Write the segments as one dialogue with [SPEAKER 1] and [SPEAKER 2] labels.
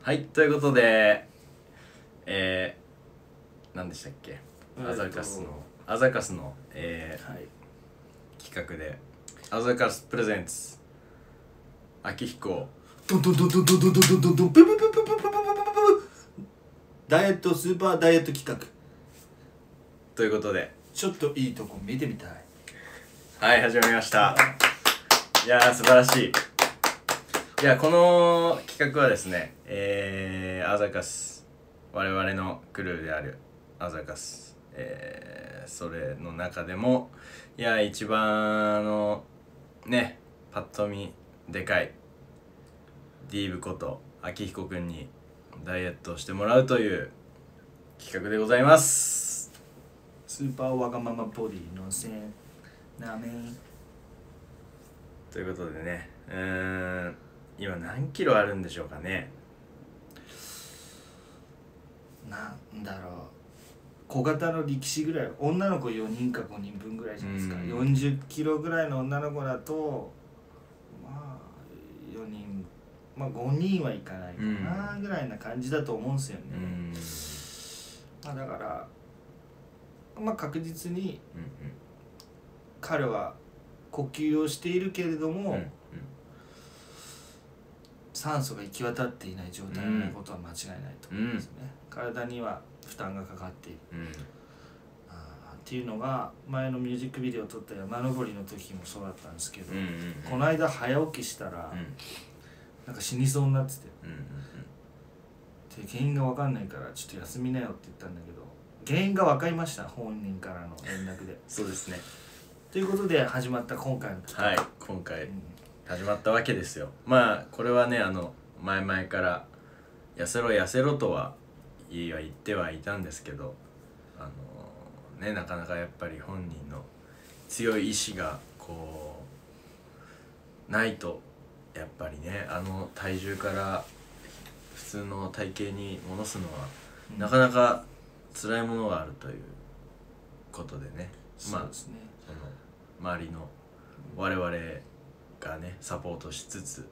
[SPEAKER 1] はい、ということで、何でしたっけ、アザカスの、はい、企画で、アザカスプレゼンツ、秋彦、
[SPEAKER 2] ドンドンドンドンドンドンドンドンドンドン、プププププププププダイエットスーパーダイエット企画
[SPEAKER 1] ということで、
[SPEAKER 2] ちょっといいとこ見てみたい。
[SPEAKER 1] はい、始まりました。いやー、素晴らしい。いや、この企画はですね、アザカス、我々のクルーであるアザカス、それの中でも、いや、一番ね、パッと見でかいディーブこと秋彦くんにダイエットをしてもらうという企画でございます。
[SPEAKER 2] スーパーわがままボディのせんなめん
[SPEAKER 1] ということでね、今何キロあるんでしょうかね。
[SPEAKER 2] なんだろう、小型の力士ぐらい、女の子4人か5人分ぐらいじゃないですか。40キロぐらいの女の子だとまあ4人、まあ5人はいかないかなぐらいな感じだと思うんですよね。まあだからまあ確実に彼は呼吸をしているけれども、酸素が行き渡っていない状態のことは間違いないと思いますね。体には負担がかかっている、っていうのが前のミュージックビデオを撮った山登りの時もそうだったんですけど、この間早起きしたら、なんか死にそうになってて、で原因が分かんないからちょっと休みなよって言ったんだけど、原因が分かりました、本人からの連絡で。
[SPEAKER 1] そうですね。
[SPEAKER 2] ということで始まった今回の企画。
[SPEAKER 1] はい、今回始まったわけですよ。まあこれはね、前々から痩せろ痩せろとは言ってはいたんですけど、ね、なかなかやっぱり本人の強い意志がこうないと、やっぱりね、体重から普通の体型に戻すのはなかなか辛いものがあるということでね、まあ
[SPEAKER 2] そうですね、
[SPEAKER 1] その周りの我々がねサポートしつつ、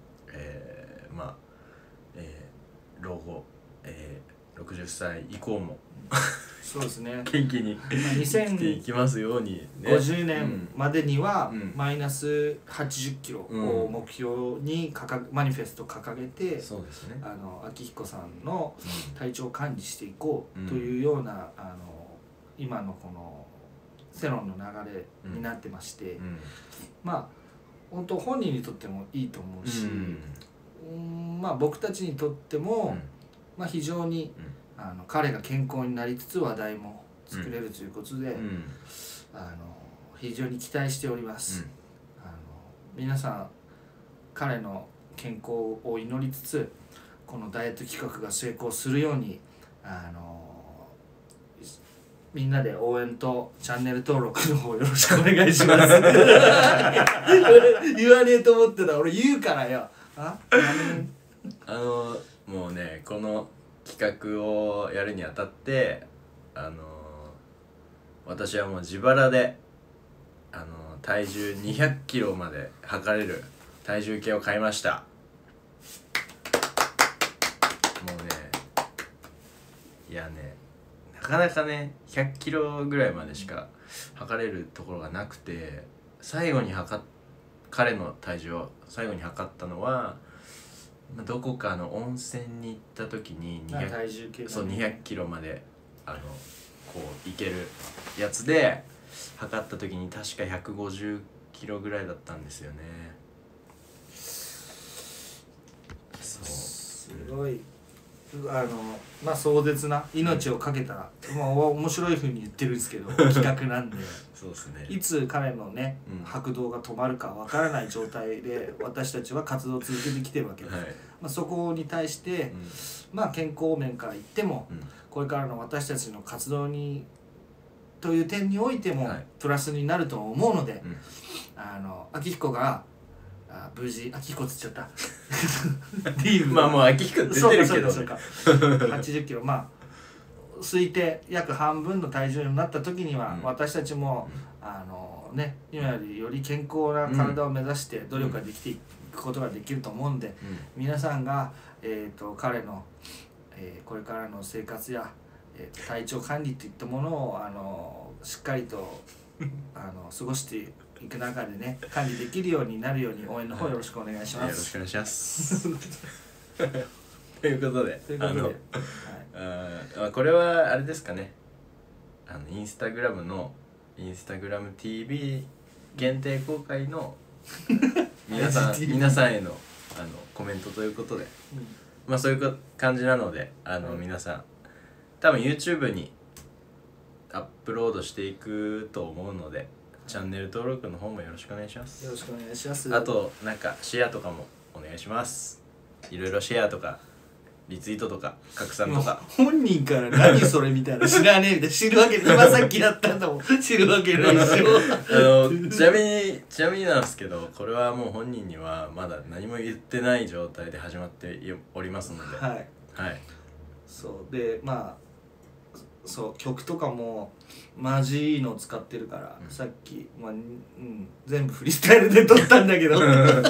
[SPEAKER 1] 老後、60歳以降も
[SPEAKER 2] そうですね
[SPEAKER 1] 元気に生きていきますように、ね、
[SPEAKER 2] 50年までにはマイナス80キロを目標にマニフェスト掲げて、
[SPEAKER 1] そうですね、
[SPEAKER 2] 秋彦さんの体調を管理していこうというような、今のこの世論の流れになってまして、まあ本当本人にとってもいいと思うし、まあ僕たちにとっても、まあ非常に彼が健康になりつつ話題も作れるということで、非常に期待しております。皆さん彼の健康を祈りつつ、このダイエット企画が成功するようにみんなで応援とチャンネル登録の方よろしくお願いします。言わねえと思ってた、俺言うからよ。
[SPEAKER 1] もうね、この企画をやるにあたって私はもう自腹で体重200キロまで測れる体重計を買いました。もうね、いやね、なかなかね100キロぐらいまでしか測れるところがなくて、彼の体重を最後に測ったのはどこかの温泉に行った時に200キロまでこういけるやつで測った時に確か150キロぐらいだったんですよね。
[SPEAKER 2] すごいまあ壮絶な命をかけた、まあ面白い風に言ってるんですけど企画なんで
[SPEAKER 1] そうですね、
[SPEAKER 2] いつ彼のね、拍動が止まるかわからない状態で私たちは活動を続けてきてるわけです。まあ、そこに対して、まあ健康面から言っても、これからの私たちの活動にという点においてもプラスになると思うので、秋彦が無事、秋彦つっちゃった
[SPEAKER 1] まあもう秋彦出てるけど、
[SPEAKER 2] そうか80キロ、まあ推定約半分の体重になった時には、私たちもね、今よりより健康な体を目指して努力ができていくことができると思うんで、皆さんが彼の、これからの生活や、体調管理といったものをしっかりと過ごしていく中でね、管理できるようになるように応援の方よろしくお願いします。
[SPEAKER 1] よろしくお願いしますということで、これはあれですかね、インスタグラム TV 限定公開の皆さんへのコメントということで、まあそういう感じなので、皆さん多分 YouTube にアップロードしていくと思うので、チャンネル登録の方もよろしくお願いします。
[SPEAKER 2] よろしくお願いします。
[SPEAKER 1] あとなんかシェアとかもお願いします。いろいろシェアとかリツイートとか拡散とか。
[SPEAKER 2] 本人から何それみたいな知らねえみたいな、知るわけ今さっきやったんだもん知るわけないでしょ
[SPEAKER 1] ちなみになんですけど、これはもう本人にはまだ何も言ってない状態で始まっておりますので、
[SPEAKER 2] はい
[SPEAKER 1] はい、
[SPEAKER 2] そうで、まあそう曲とかもマジいいの使ってるから、さっき、全部フリースタイルで撮ったんだけど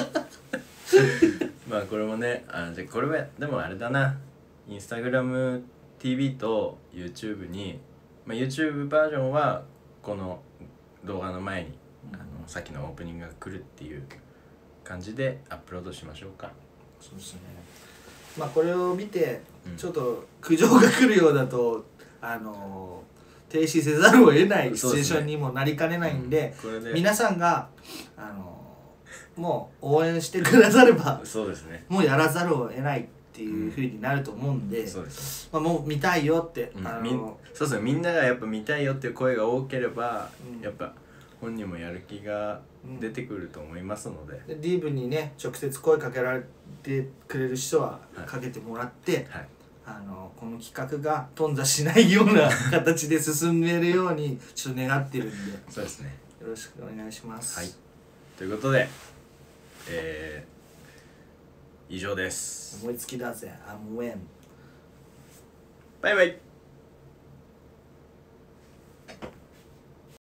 [SPEAKER 1] まあこれもね、じゃあこれはでもあれだな、インスタグラム TV と YouTube に、YouTube バージョンはこの動画の前に、さっきのオープニングが来るっていう感じでアップロードしましょうか。
[SPEAKER 2] そうですね。まあこれを見てちょっと苦情が来るようだと停止せざるを得ないシチュエーションにもなりかねないんで、皆さんがもう応援してくだされば
[SPEAKER 1] そうですね、
[SPEAKER 2] もうやらざるを得ないっていうふうになると思うんで、
[SPEAKER 1] そうです、
[SPEAKER 2] もう見たいよって、
[SPEAKER 1] そうですね、みんながやっぱ見たいよっていう声が多ければ、やっぱ本人もやる気が出てくると思いますので、
[SPEAKER 2] ディーブにね直接声かけられてくれる人はかけてもらって、この企画が頓挫しないような形で進めるようにちょっと願ってるんで
[SPEAKER 1] そうですね、
[SPEAKER 2] よろしくお願いします。
[SPEAKER 1] はい、ということで、以上です。
[SPEAKER 2] 思いつきだぜ、アムウェン。
[SPEAKER 1] バイバイ。